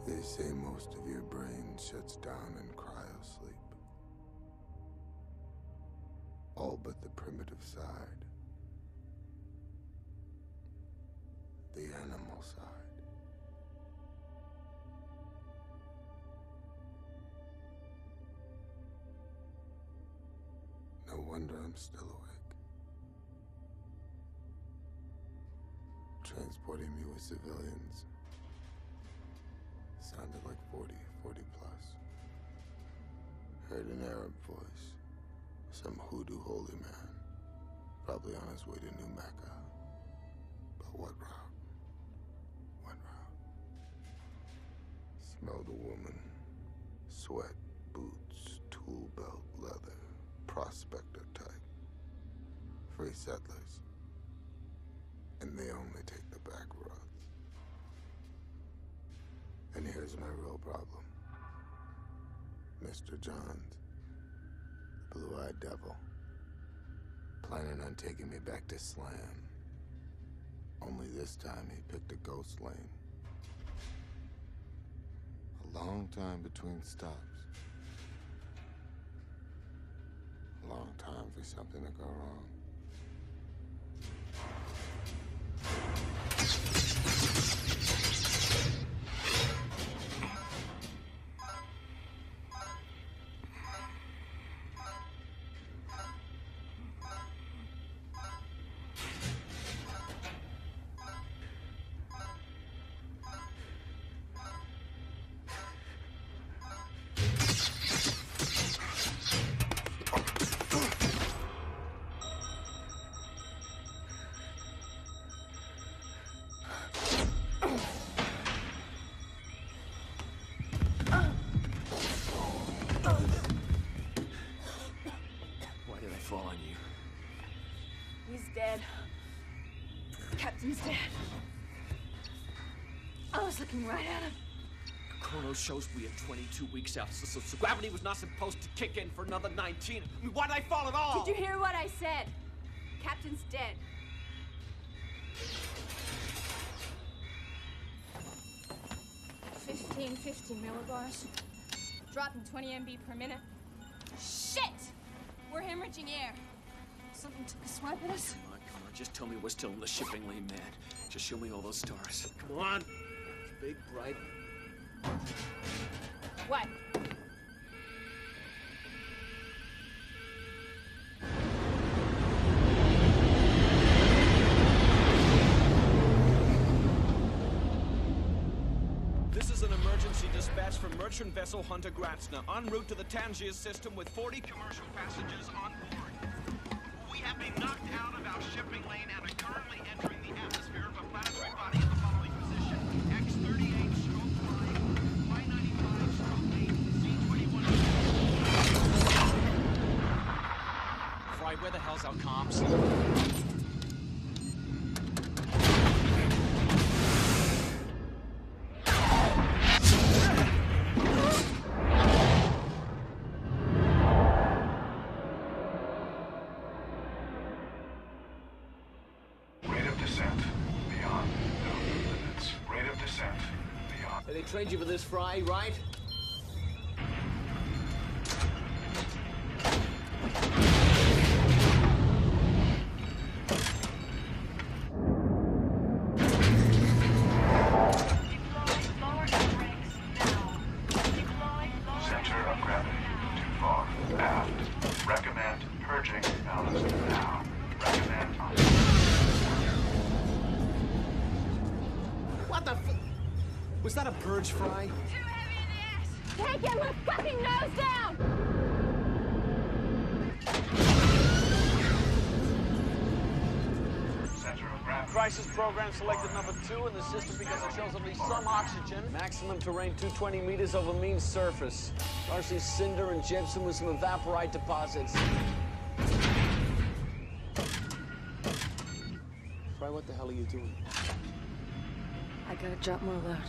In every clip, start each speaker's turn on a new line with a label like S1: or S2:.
S1: They say most of your brain shuts down in cryosleep. All but the primitive side. The animal side. No wonder I'm still awake. Transporting me with civilians sounded like 40 plus. Heard an Arab voice. Some hoodoo holy man. Probably on his way to New Mecca. But what route? What route? Smelled a woman. Sweat, boots, tool belt, leather. Prospector type. Free settlers. And they only take the back roads. And here's my real problem. Mr. Johns, the blue-eyed devil, planning on taking me back to Slam. Only this time he picked a ghost lane. A long time between stops. A long time for something to go wrong.
S2: Dead. Captain's dead. I was looking right at him.
S3: Chrono shows we are 22 weeks out, so gravity was not supposed to kick in for another 19. I mean, why did I fall at all?
S2: Did you hear what I said? Captain's dead. $1550 millibars. Dropping 20 MB per minute. Shit! We're hemorrhaging air. Something took a swipe at us.
S3: Come on, just tell me we're still in the shipping lane, man. Just show me all those stars. Come on. It's big, bright.
S2: What?
S3: This is an emergency dispatch from merchant vessel Hunter Gratzner, en route to the Tangier system with 40 commercial passengers on board. We have been knocked out of our shipping lane and are currently entering the atmosphere of a planetary body in the following position. X-38 stroke 5, Y-95 stroke 8, C-21. Fry, where the hell's our comms? They trained you for this, Fry, right?
S4: Center of gravity too far. Aft. Recommend purging ballast now. Recommend.
S3: What the f... Was that a purge, Fry?
S2: Too heavy in the ass! Take him with fucking nose down!
S4: Center of gravity.
S5: Crisis program selected number 2 in the system because it shows only some oxygen. Maximum terrain 220 meters over mean surface. Largely cinder and gypsum with some evaporite deposits. Fry, what the hell are you doing?
S2: I gotta drop more load.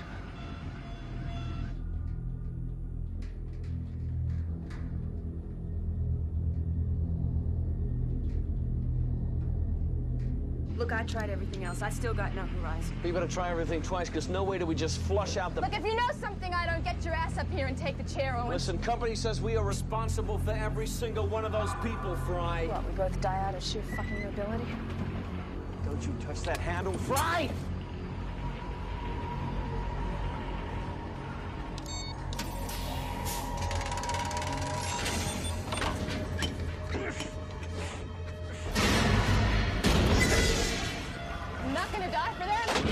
S2: Look, I tried everything else. I still got no horizon.
S5: You better try everything twice, because no way do we just flush out the...
S2: Look, if you know something I don't, get your ass up here and take the chair, Owens.
S5: Listen, company says we are responsible for every single one of those people, Fry.
S2: What, we both die out of sheer fucking nobility?
S5: Don't you touch that handle, Fry!
S2: I'm not gonna die for them.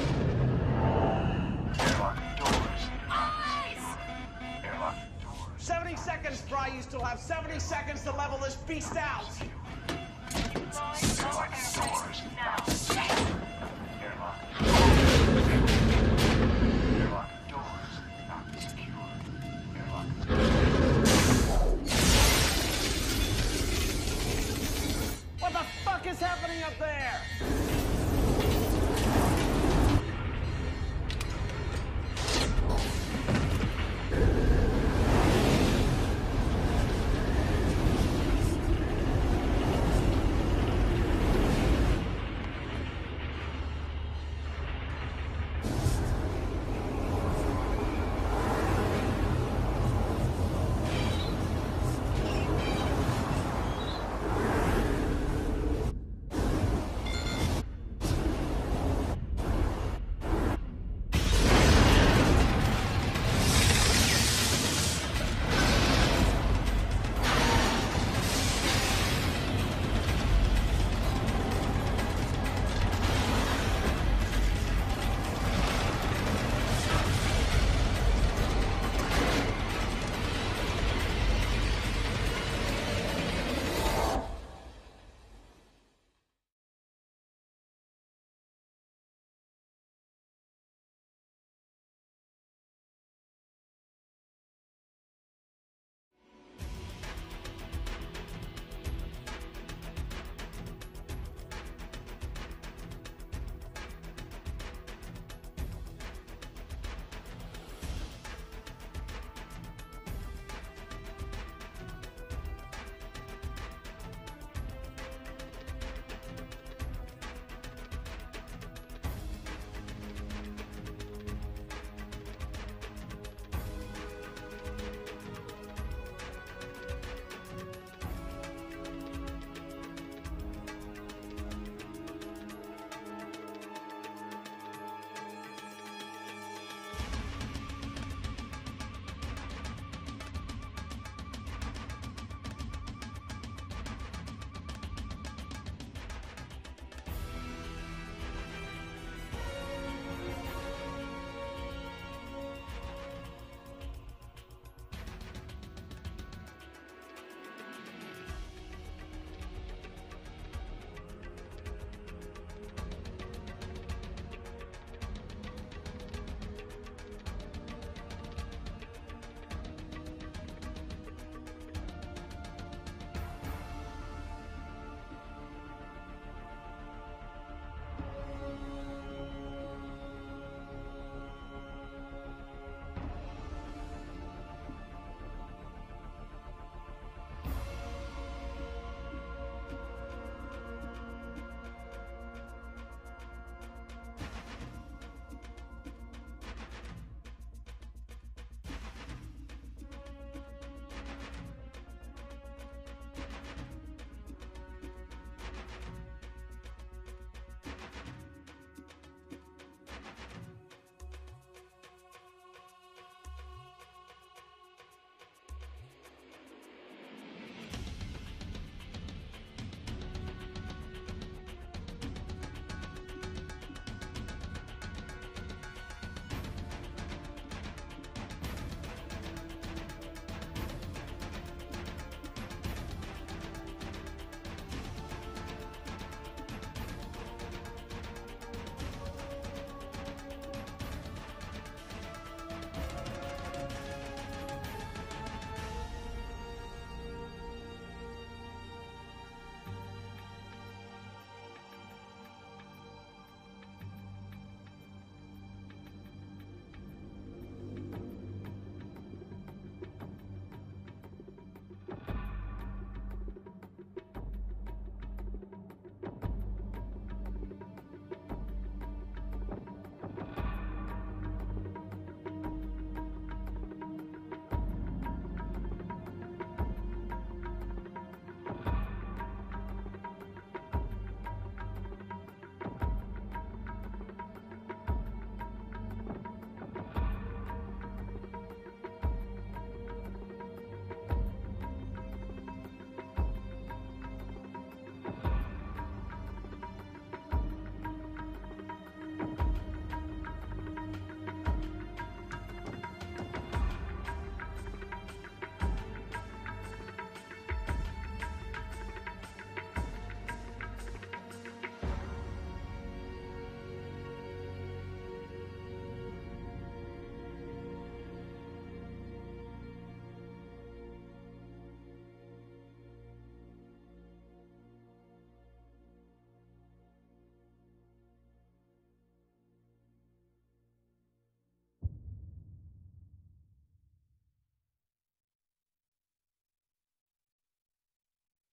S4: Airlock doors.
S2: Eyes!
S4: Airlock doors.
S3: 70 seconds, Fry. You still have 70 seconds to level this beast out.